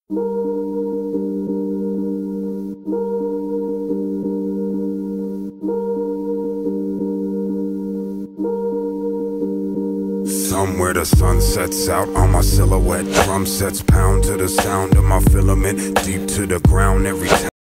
Somewhere the sun sets out on my silhouette. Drum sets pound to the sound of my filament. Deep to the ground every time.